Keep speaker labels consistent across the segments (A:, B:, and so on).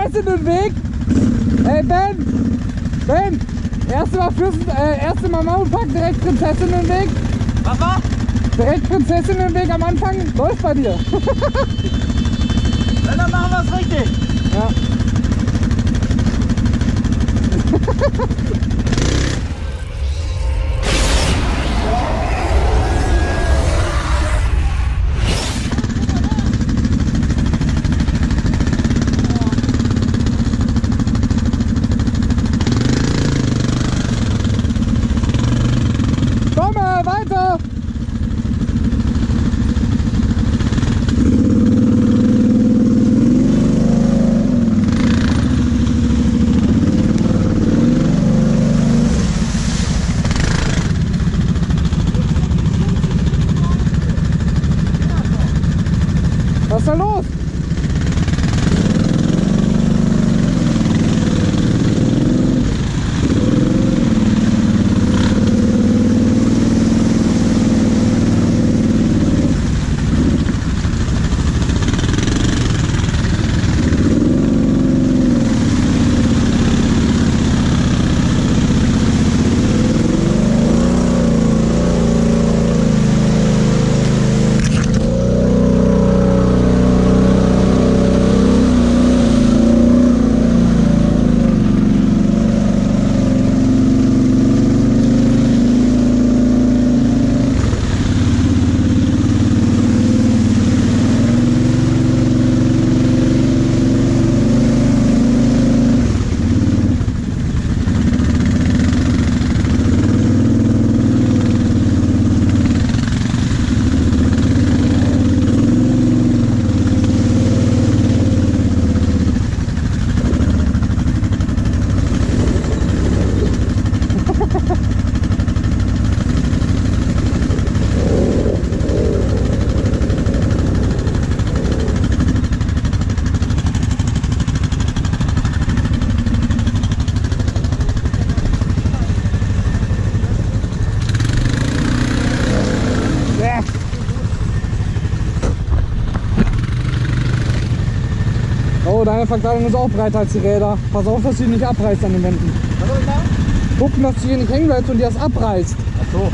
A: Prinzessin im Weg. Ey, Ben! Erste Mal Maulpack, direkt Prinzessin im Weg.
B: Was war?
A: Direkt Prinzessin im Weg am Anfang. Läuft bei dir.
B: Ja, dann machen wir es richtig.
A: Ja. Weiter! Was ist da los? Oh, deine Verkleidung ist auch breiter als die Räder. Pass auf, dass du die nicht abreißt an den Wänden.
B: Was soll ich machen?
A: Gucken, dass du hier nicht hängen bleibst und dir das abreißt.
B: Ach so.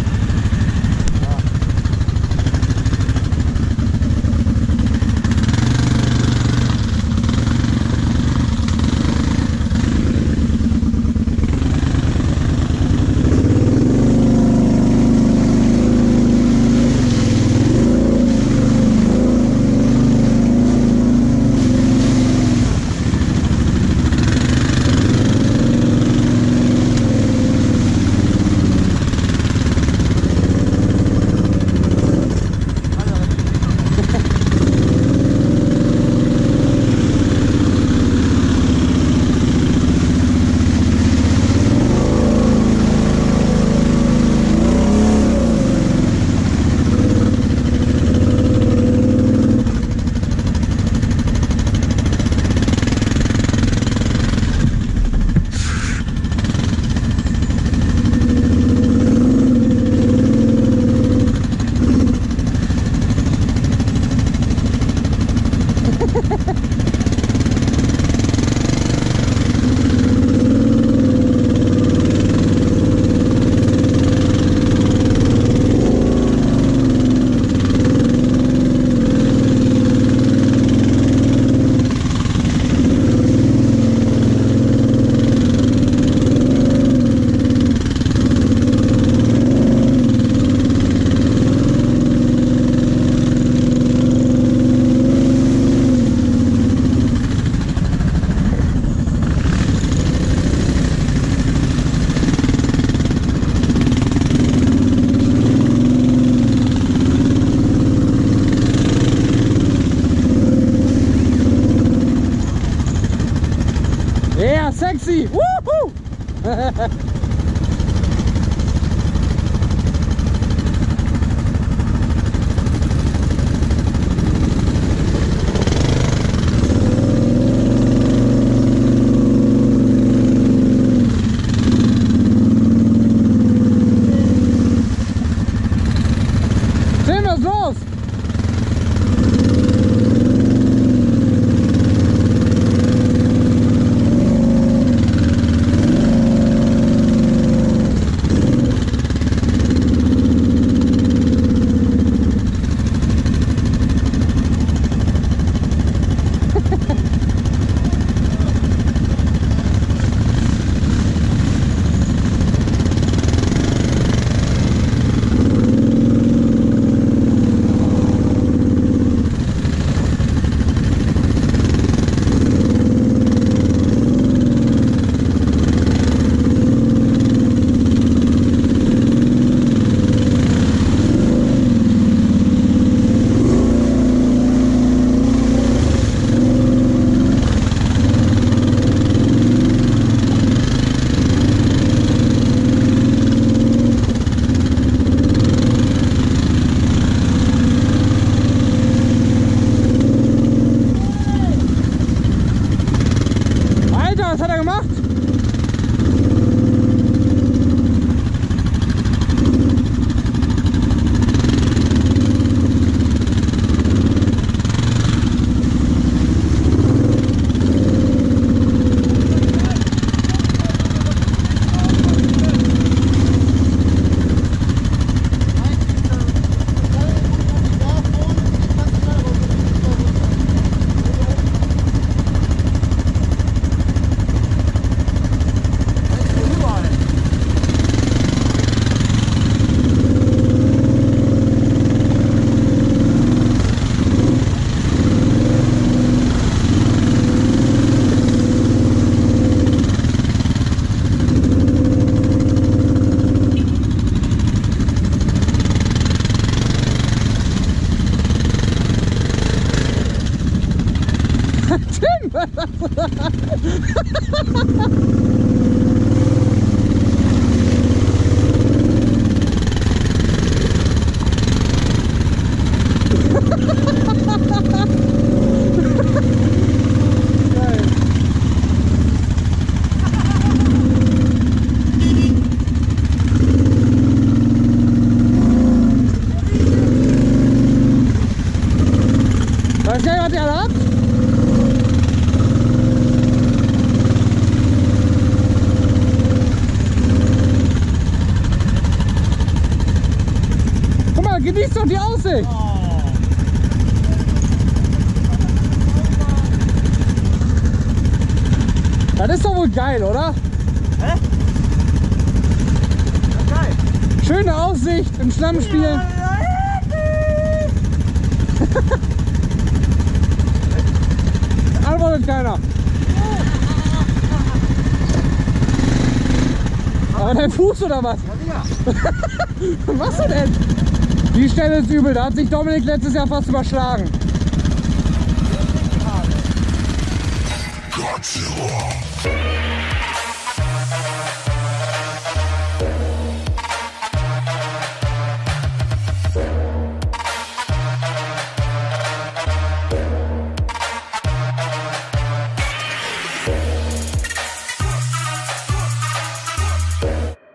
A: Yeah, sexy! Woohoo! Tim, was ist los? Weißt du, was ihr alle habt? Guck mal, genießt doch die Aussicht! Das ist doch wohl geil, oder?
B: Hä? Ja, geil.
A: Schöne Aussicht im Schlamm spielen. Antwortet keiner. Aber dein Fuß oder was?
B: Ja,
A: Was machst du denn? Die Stelle ist übel, da hat sich Dominik letztes Jahr fast überschlagen.
C: Godzilla.